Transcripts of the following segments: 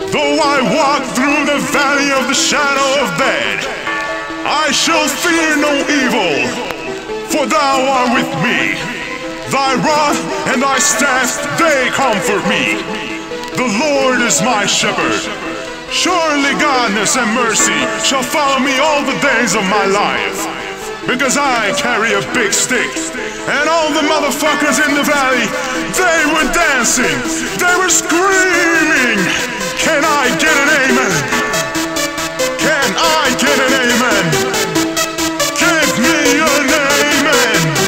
Though I walk through the valley of the shadow of death, I shall fear no evil, for thou art with me. Thy rod and thy staff, they comfort me. The Lord is my shepherd. Surely godliness and mercy shall follow me all the days of my life. Because I carry a big stick, and all the motherfuckers in the valley, they were dancing, they were screaming. Can I get an amen? Can I get an amen? Give me an amen.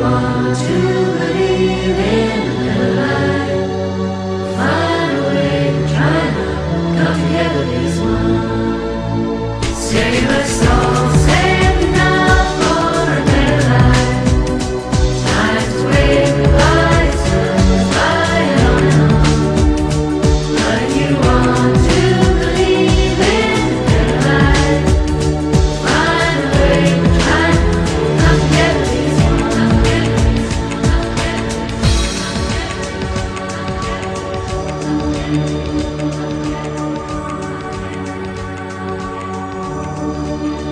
want to believe in a better life. Find a way to try to come together as one. Save us all, save enough for a better life. Time's waving by, turns by and on and on. But you want to believe in a better life. Find a way to try to come together as one.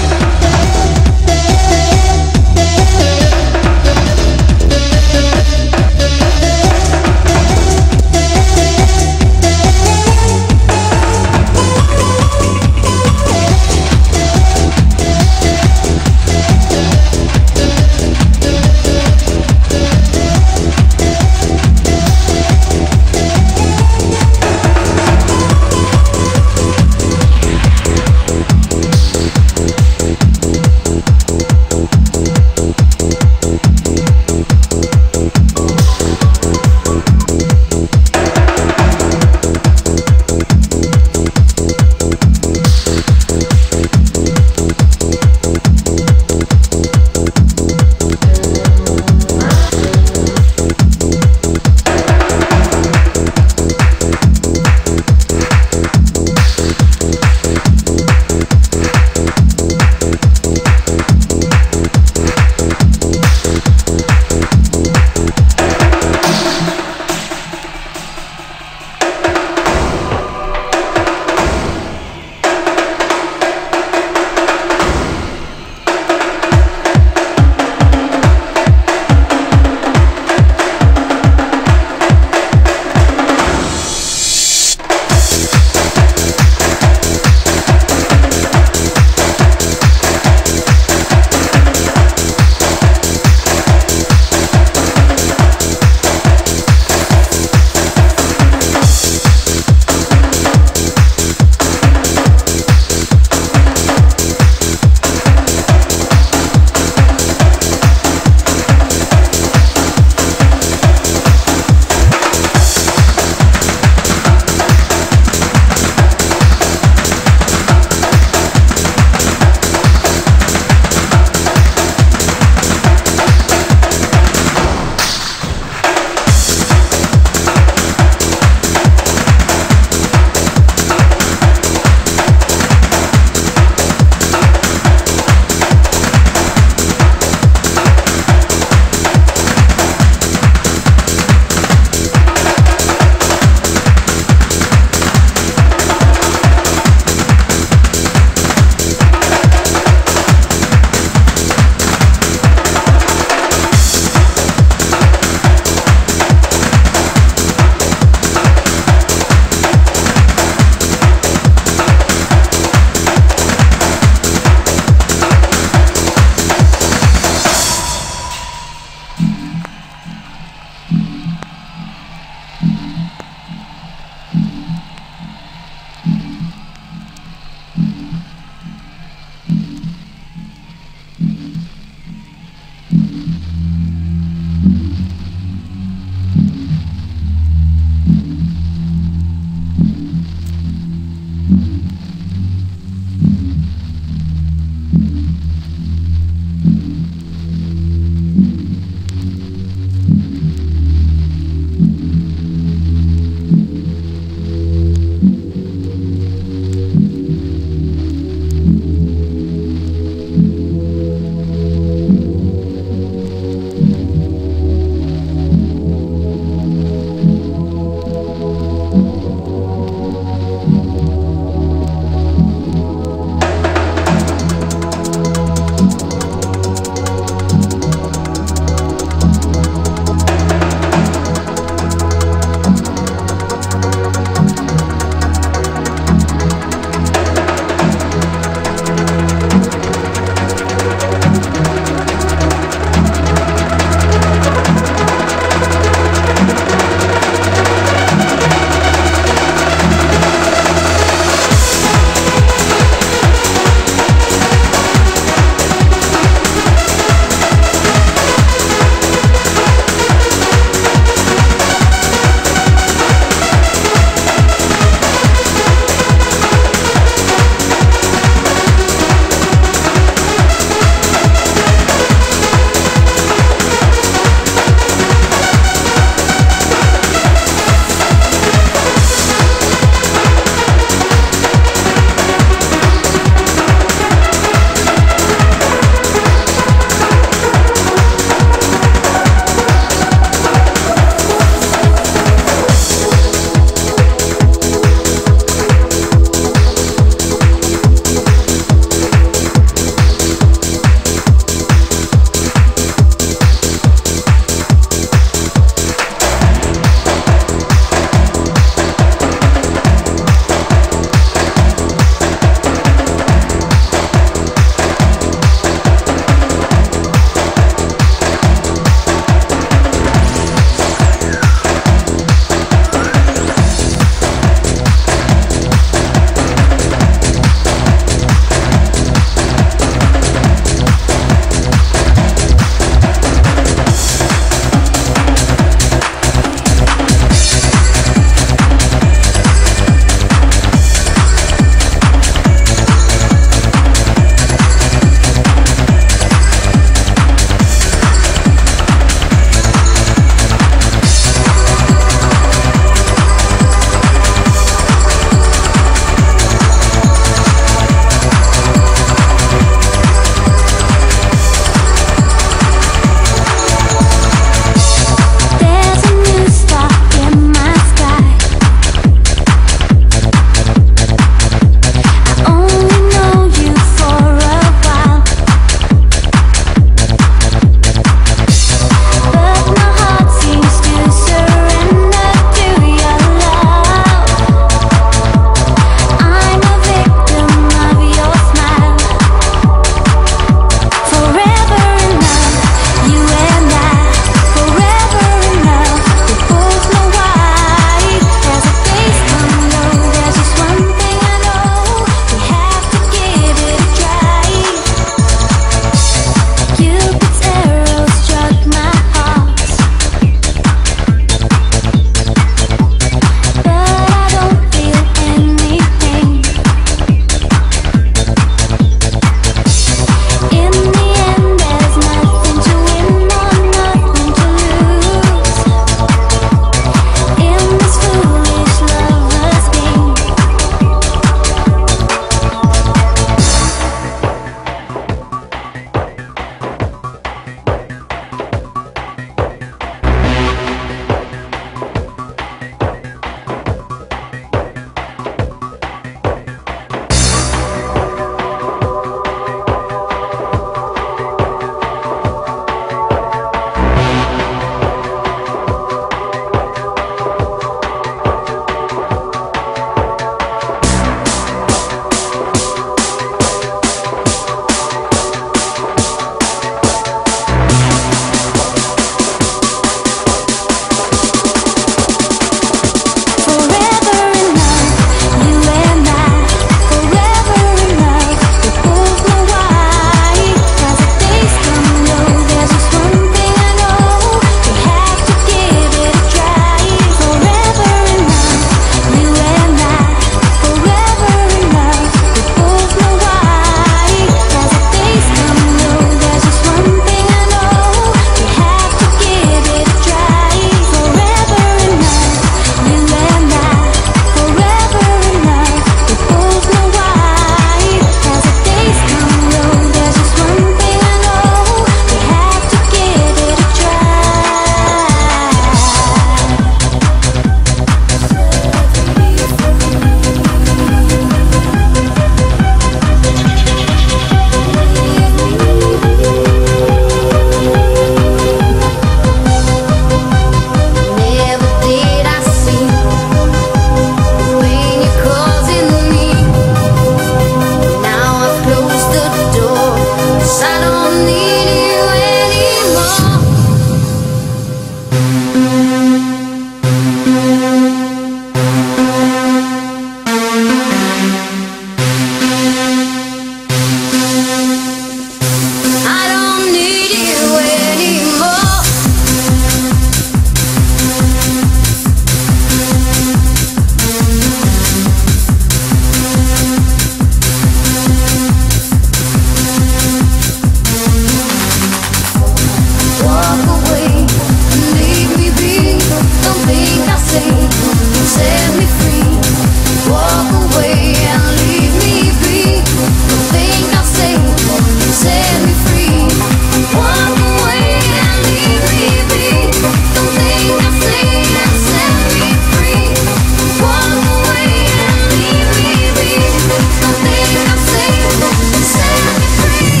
set me free. Walk away and leave me be. Don't think I'll say, set me free. Walk away and leave me be. Don't think I'll say, set me free. Walk away and leave me be. Don't think I'll say, set me free.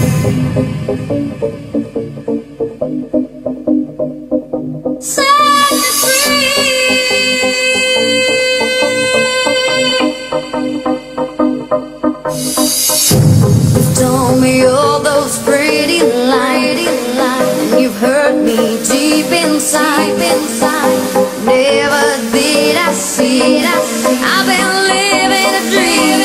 Set me free. You've told me all those pretty lies, and you've hurt me deep inside. Never did I see. I've been living a dream.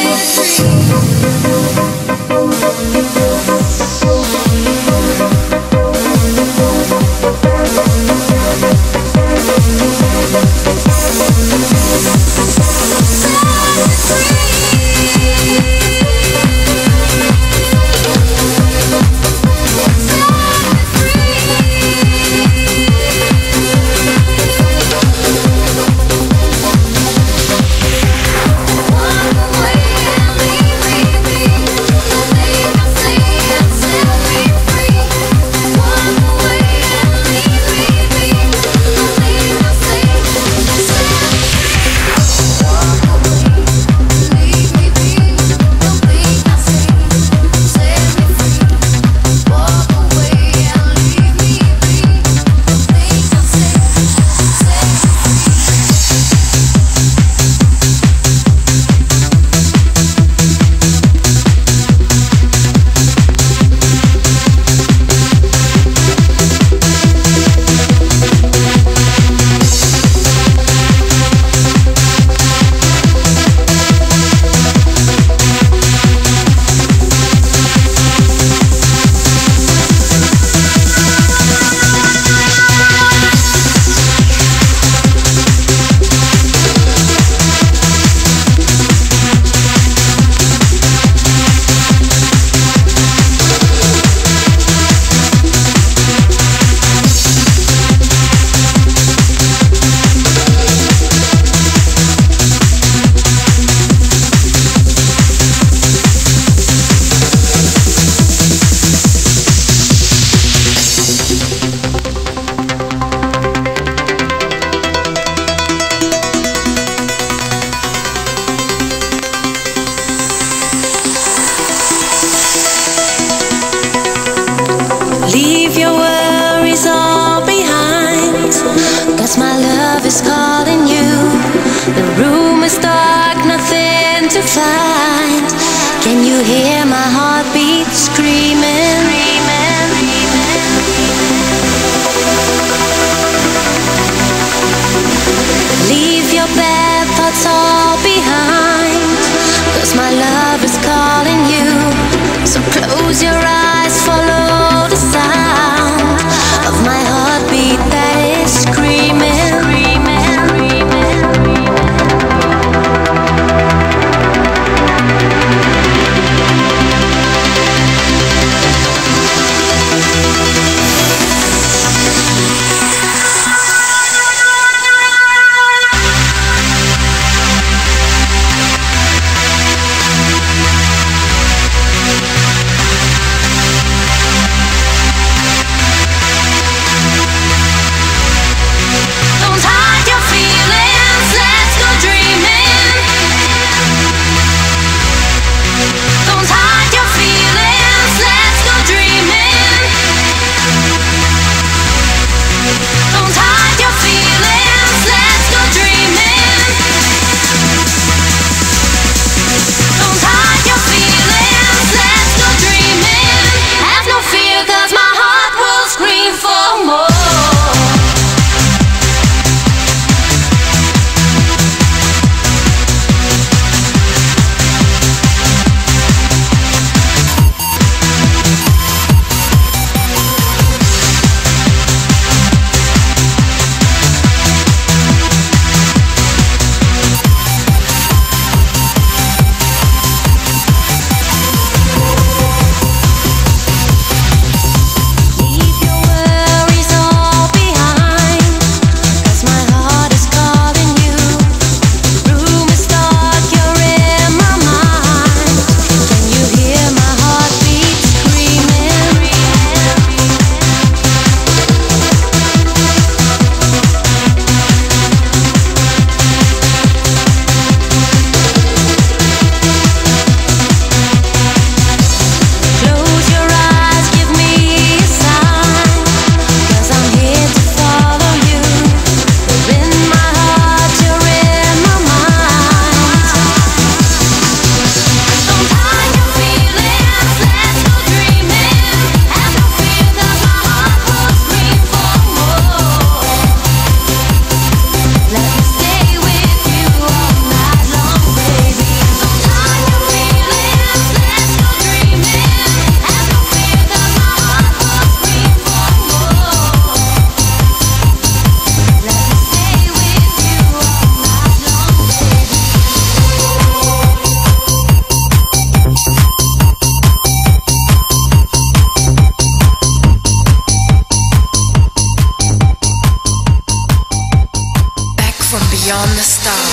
Leave your worries all behind, 'cause my love is calling you. The room is dark, nothing to find. Can you hear my heartbeat screaming? Leave your bad thoughts all behind, 'cause my love is calling you. So close your eyes, follow the sound of my heartbeat that is screaming.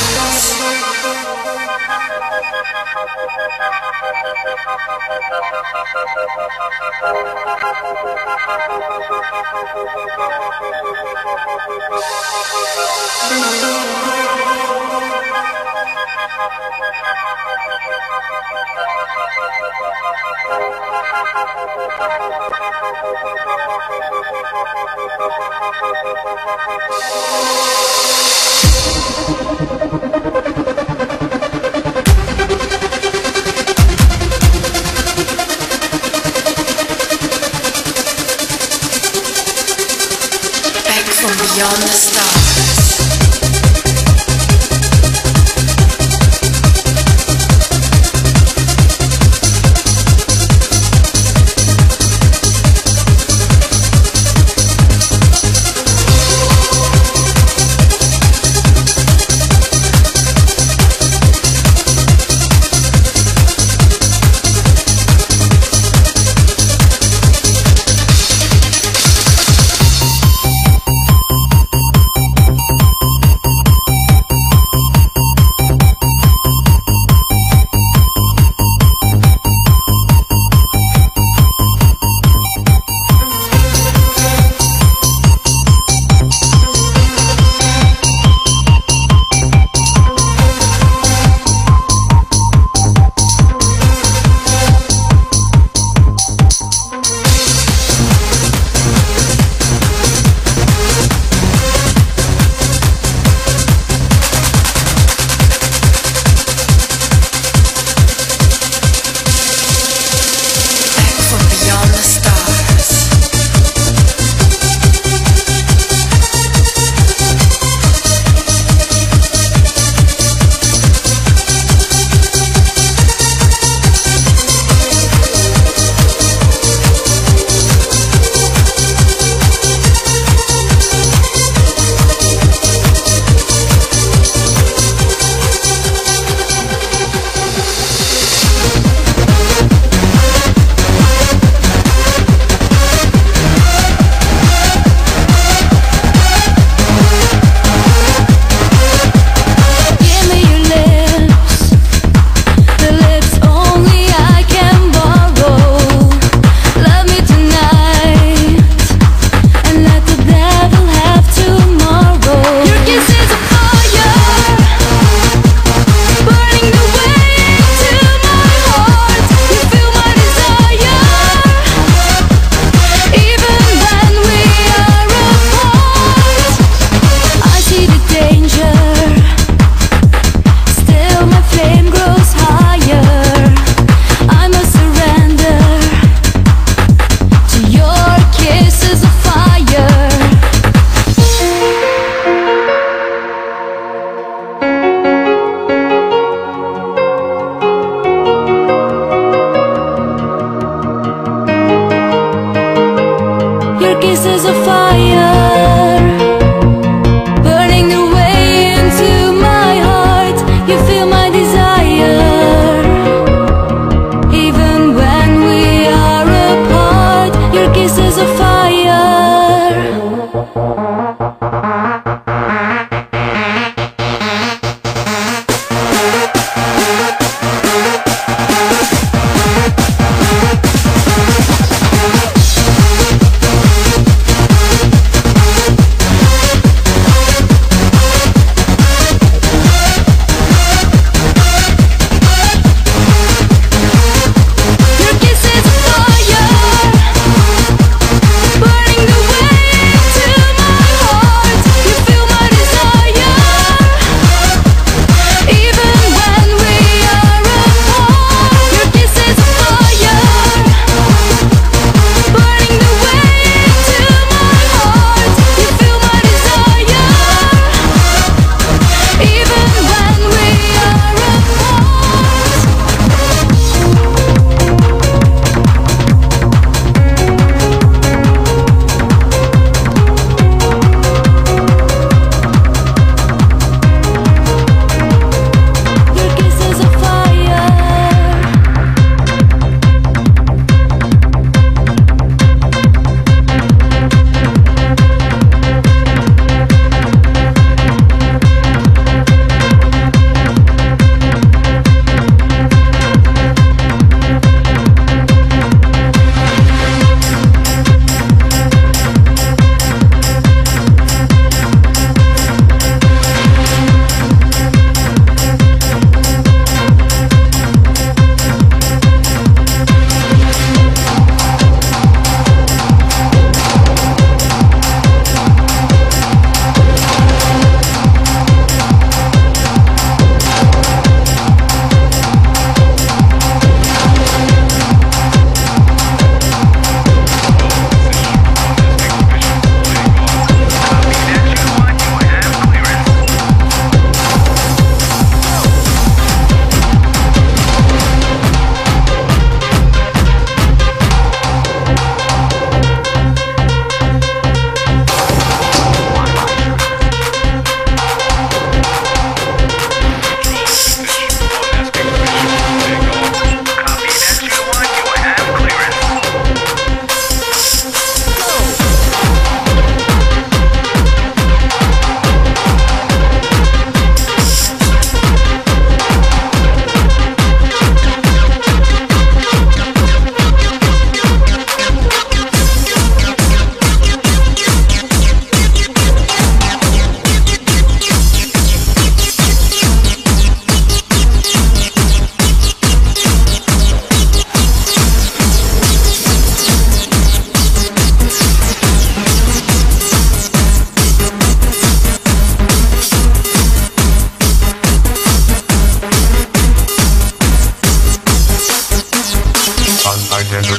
Back from beyond the stars.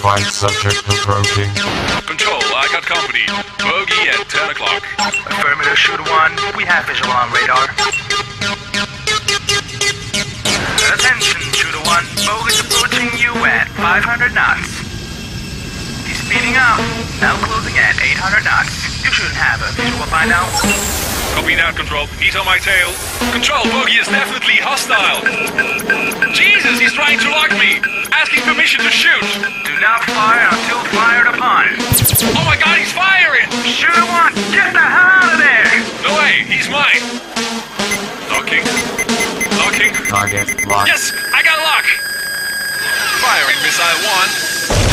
Identified subject approaching. Control, I got company. Bogey at 10 o'clock. Affirmative, shoot 1. We have visual on radar. Attention, shooter 1. Bogey's approaching you at 500 knots. He's speeding up. Now closing at 800 knots. You should have a visual by now. Copy that, Control. He's on my tail. Control, Bogey is definitely hostile. Jesus, he's trying to lock me. Asking permission to shoot. Do not fire until fired upon. Oh my god, he's firing! Shooter 1, get the hell out of there! No way, he's mine. Locking. Locking. Target locked. Yes, I got a lock. Firing missile 1.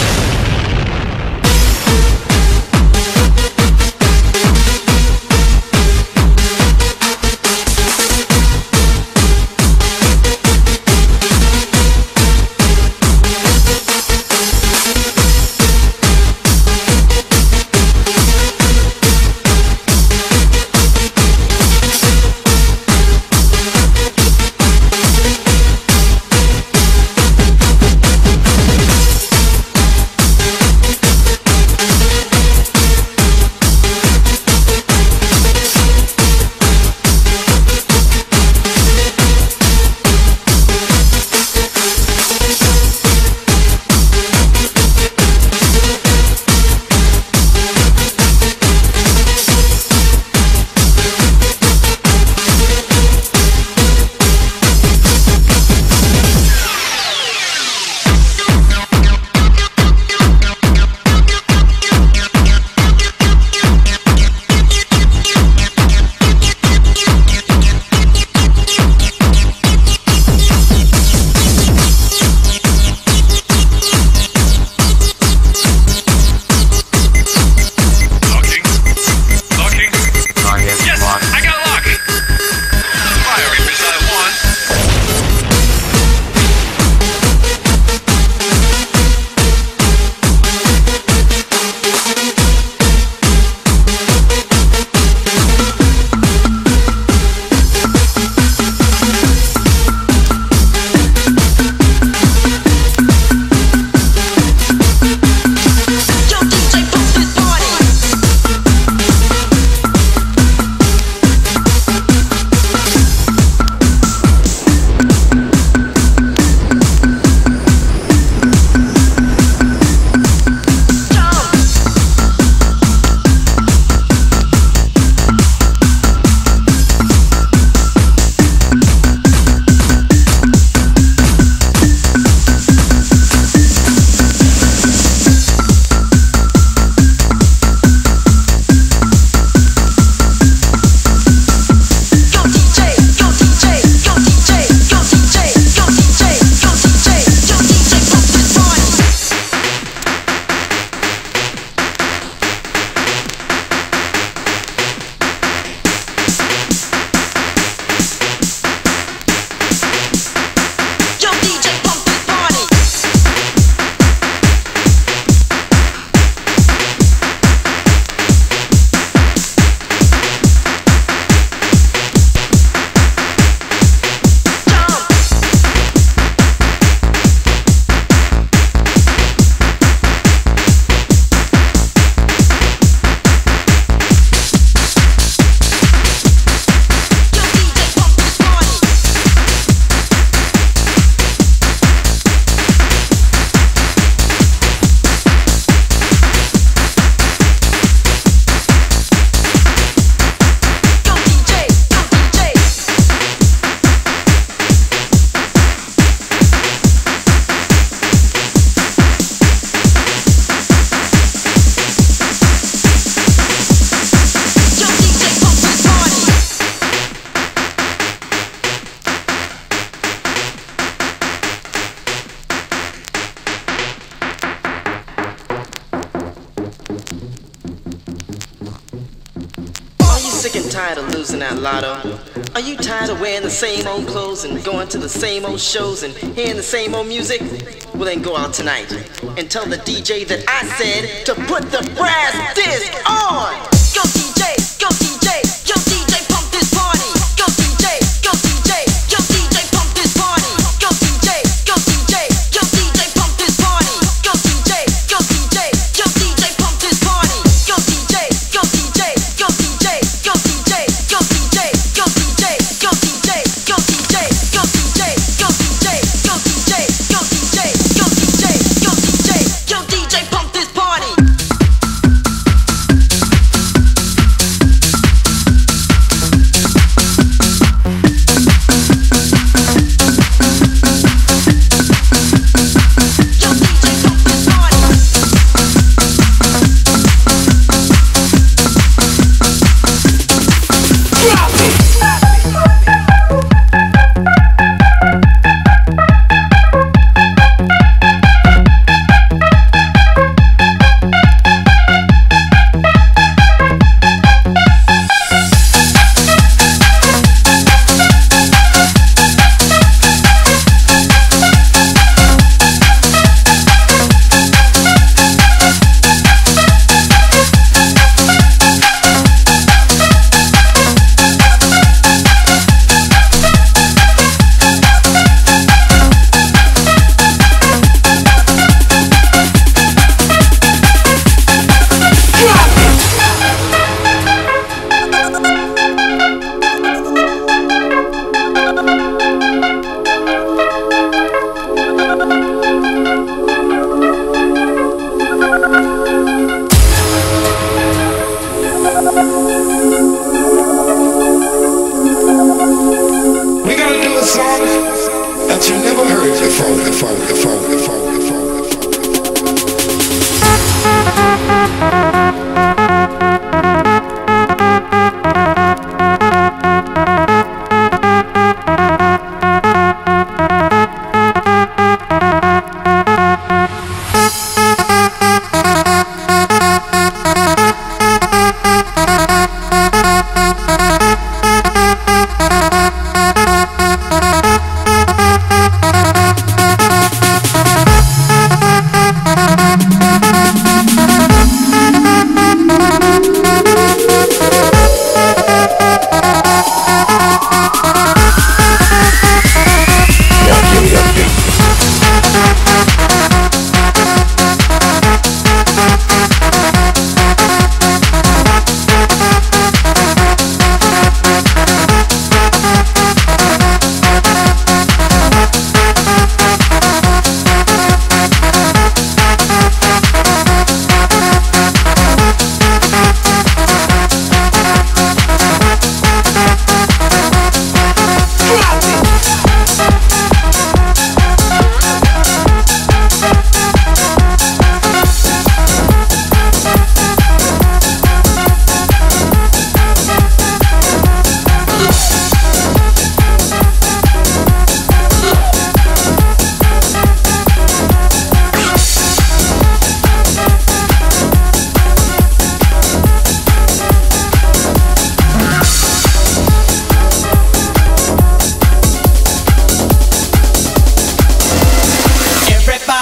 sick and tired of losing that lotto? Are you tired of wearing the same old clothes and going to the same old shows and hearing the same old music? Well then go out tonight and tell the DJ that I said to put the brass disc on! Go DJ, go DJ, yo DJ pump this party! Go DJ, go DJ, yo DJ pump this party! Go DJ, go DJ, yo DJ pump this party! Go DJ, go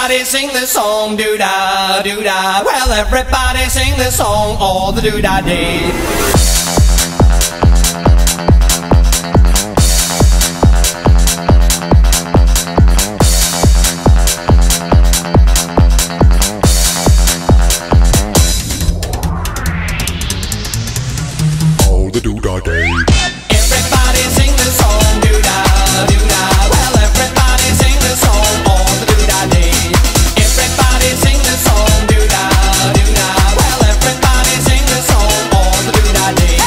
everybody sing the song, doo-da, doo-da. Well, everybody sing the song all the doo-da day. All the doo-dah day. Everybody sing the song, doo-da, doo-da. Well, everybody sing the song all the doo-da day. Everybody sing the song, doo-da, doo-da. Well, everybody sing the song all the doo-da day.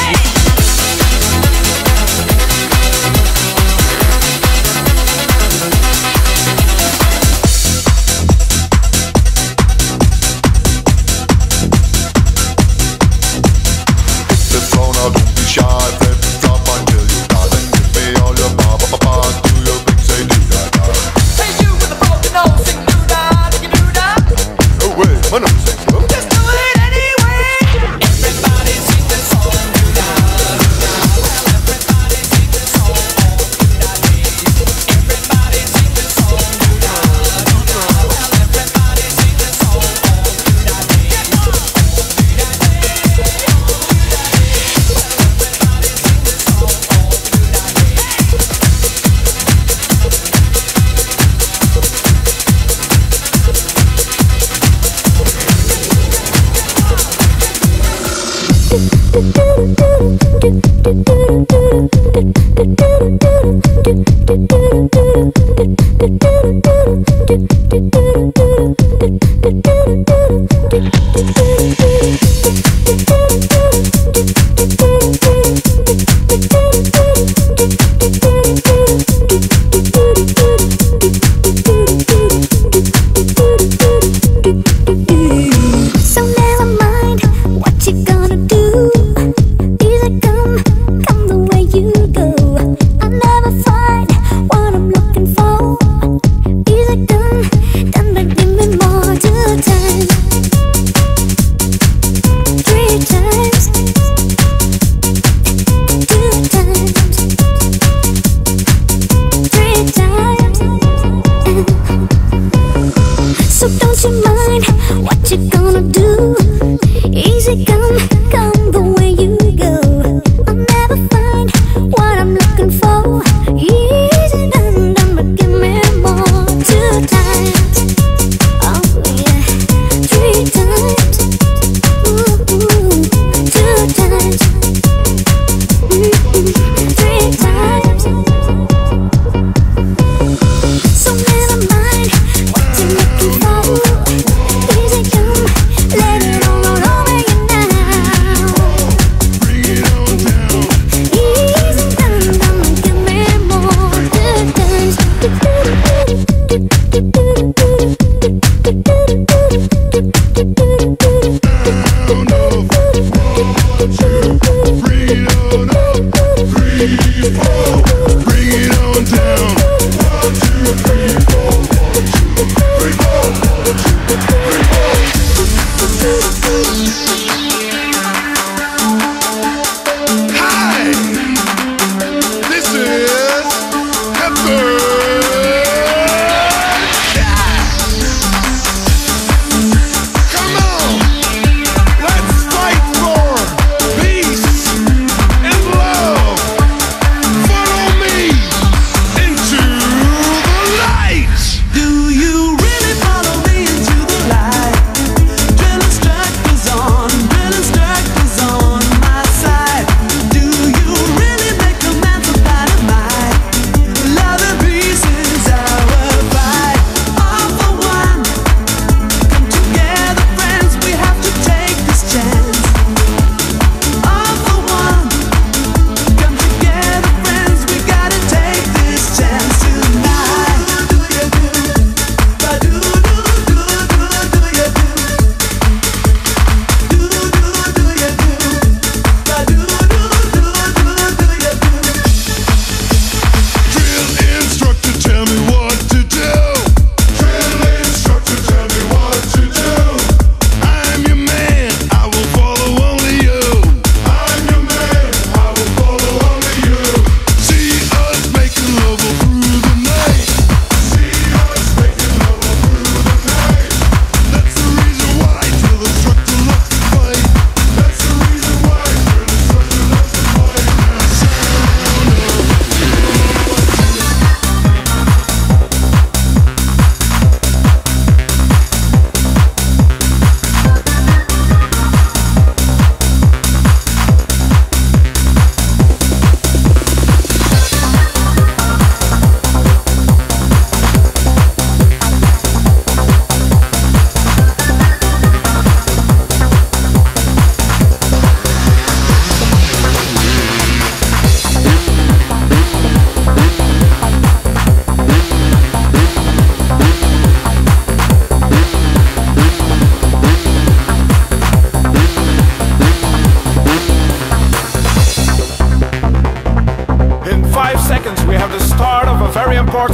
The phone, now don't be shy. Flip flop until you die. Then give me all your ba. Do your thing, say doo-dah. Hey, you with the broken nose, sing doo-da, doo-da. No way, my nose ain't slow. Just do it anyway. Everybody sing the song, doo-da, doo-da. Well, everybody sing the song all the doo-da day. Everybody sing the song, doo-da, doo-da. Well, everybody sing the song all the doo-da day. So never mind what you gonna do. Either come the way you go. I never find what I'm looking for.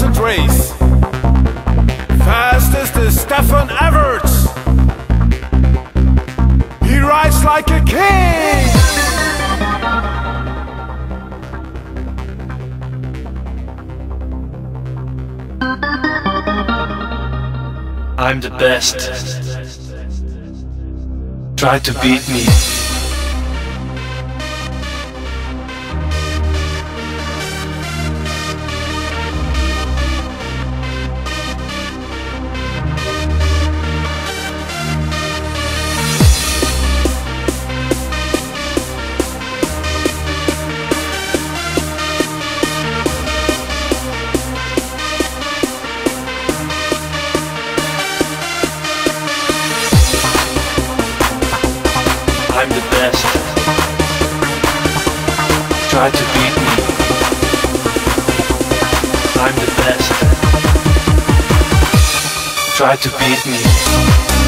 constant race. Fastest is Stefan Everts. He rides like a king. I'm the best. Try to beat me. I'm the best. Try to beat me. I'm the best. Try to beat me.